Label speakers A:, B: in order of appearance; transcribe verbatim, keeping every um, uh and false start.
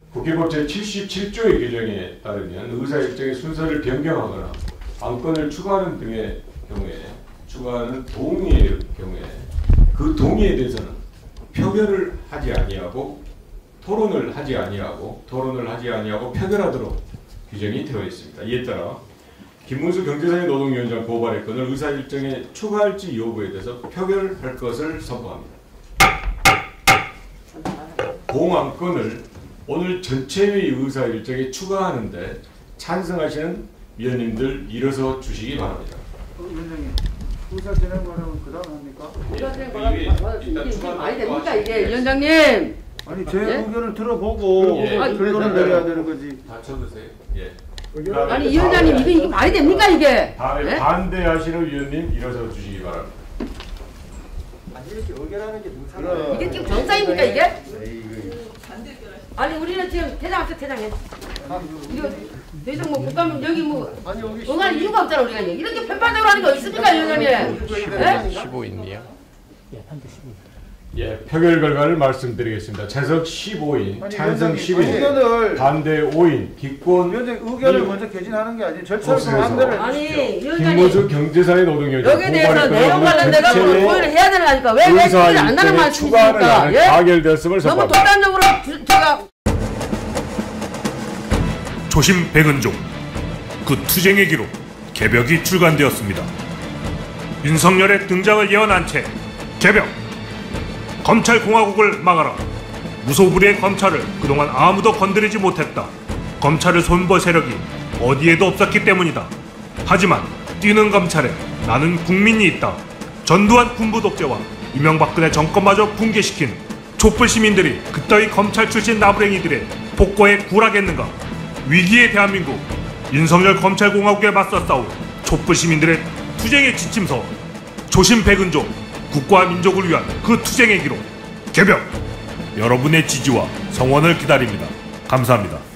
A: 국회법 제칠십칠 조의 규정에 따르면 의사 일정의 순서를 변경하거나 안건을 추가하는 등의 경우에 추가하는 동의의 경우에 그 동의에 대해서는 표결을 하지 아니하고 토론을 하지 아니하고 토론을 하지 아니하고 표결하도록 규정이 되어 있습니다. 이에 따라 김문수 경제사회 노동위원장 고발의 건을 의사 일정에 추가할지 여부에 대해서 표결할 것을 선포합니다. 공안건을 오늘 전체의 의사 일정에 추가하는데 찬성하시는 위원님들 일어서 주시기 바랍니다.
B: 위원장님, 의사 진행 과정은 그 다음 합니까?
C: 의사 진행 과정 이게 많이 됩니까 이게 위원장님?
B: 아니 제
C: 예?
B: 의견을 들어보고
A: 예.
B: 결론을 내려야 되는 거지.
A: 다 쳐주세요. 예.
C: 아니 위원장님 이게, 이게 말이 됩니까 이게?
A: 다음에
C: 예?
A: 반대하시는 위원님 일어서 주시기 바랍니다.
D: 아니 이렇게 의결하는 게 무슨
C: 이게 지금 정상입니까 이게? 아니 우리는 지금 대장 앞서 대장해. 이거 대장 뭐 국가면 여기 뭐
D: 아니 여기
C: 응할 이유가 없잖아 우리가 이렇게 편파적으로 하는 거 있습니까 위원장님? 예?
E: 십오 인이요?
A: 예, 표결 결과를 말씀드리겠습니다. 찬성 십오 인,
B: 아니,
A: 찬성
B: 위원장님,
A: 십 인,
B: 의견을
A: 반대 오 인, 기권
B: 위원장 의견을
A: 일.
B: 먼저 개진하는 게 아니에요. 절차를
A: 없어서.
B: 안내를
C: 아니
B: 해주십시오.
A: 김문수
C: 위원장님
A: 경제사회 노동위원장
C: 여기에 대해서
A: 고발의
C: 내용
A: 건을
C: 관련돼가 뭐
A: 전체의
C: 토의를 해야 되는 거니까 왜 왜
A: 의사
C: 토의를 안 하는
A: 일정에 추가를
C: 말씀이십니까?
A: 하는
C: 예?
A: 가결되었음을
C: 너무
A: 선포합니다.
C: 독단적으로 주- 제가
F: 조심 백은종 그 투쟁의 기록 개벽이 출간되었습니다. 윤석열의 등장을 예언한 채 개벽 검찰공화국을 막아라. 무소불위의 검찰을 그동안 아무도 건드리지 못했다. 검찰을 손볼 세력이 어디에도 없었기 때문이다. 하지만 뛰는 검찰에 나는 국민이 있다. 전두환 군부 독재와 이명박근혜 정권마저 붕괴시킨 촛불 시민들이 그따위 검찰 출신 나부랭이들의 복고에 굴하겠는가. 위기의 대한민국 윤석열 검찰공화국에 맞서 싸울 촛불 시민들의 투쟁의 지침서 조심 백은종 국가와 민족을 위한 그 투쟁의 기록 개벽 여러분의 지지와 성원을 기다립니다. 감사합니다.